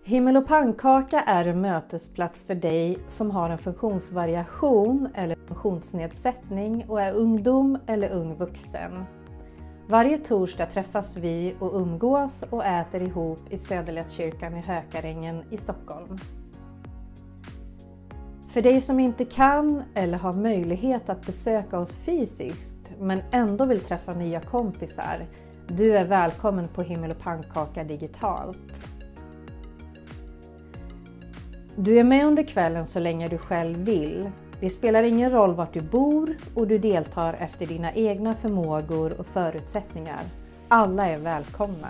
Himmel och pannkaka är en mötesplats för dig som har en funktionsvariation eller funktionsnedsättning och är ungdom eller ung vuxen. Varje torsdag träffas vi och umgås och äter ihop i Söderlättkyrkan i Hökarängen i Stockholm. För dig som inte kan eller har möjlighet att besöka oss fysiskt men ändå vill träffa nya kompisar, du är välkommen på Himmel och pannkaka digitalt. Du är med under kvällen så länge du själv vill. Det spelar ingen roll vart du bor och du deltar efter dina egna förmågor och förutsättningar. Alla är välkomna.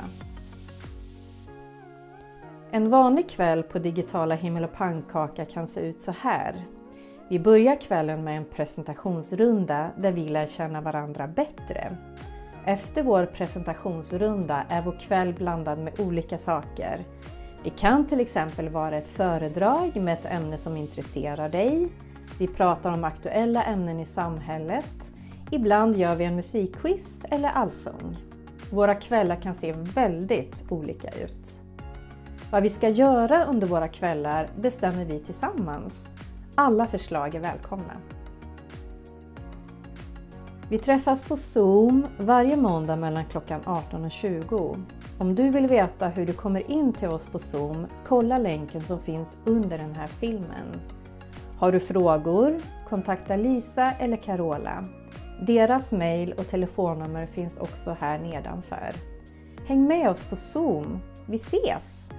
En vanlig kväll på digitala Himmel och pannkaka kan se ut så här. Vi börjar kvällen med en presentationsrunda där vi lär känna varandra bättre. Efter vår presentationsrunda är vår kväll blandad med olika saker. Det kan till exempel vara ett föredrag med ett ämne som intresserar dig. Vi pratar om aktuella ämnen i samhället. Ibland gör vi en musikquiz eller allsång. Våra kvällar kan se väldigt olika ut. Vad vi ska göra under våra kvällar bestämmer vi tillsammans. Alla förslag är välkomna. Vi träffas på Zoom varje måndag mellan klockan 18 och 20. Om du vill veta hur du kommer in till oss på Zoom, kolla länken som finns under den här filmen. Har du frågor? Kontakta Lisa eller Carola. Deras mejl och telefonnummer finns också här nedanför. Häng med oss på Zoom. Vi ses!